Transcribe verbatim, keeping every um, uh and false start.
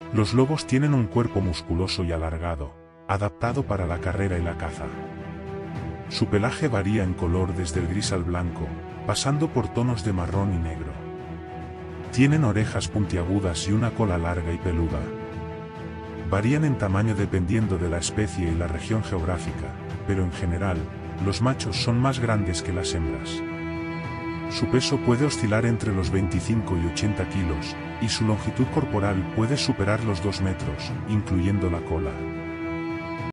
Los lobos tienen un cuerpo musculoso y alargado, adaptado para la carrera y la caza. Su pelaje varía en color desde el gris al blanco, pasando por tonos de marrón y negro. Tienen orejas puntiagudas y una cola larga y peluda. Varían en tamaño dependiendo de la especie y la región geográfica, pero en general, los machos son más grandes que las hembras. Su peso puede oscilar entre los veinticinco y ochenta kilos, y su longitud corporal puede superar los dos metros, incluyendo la cola.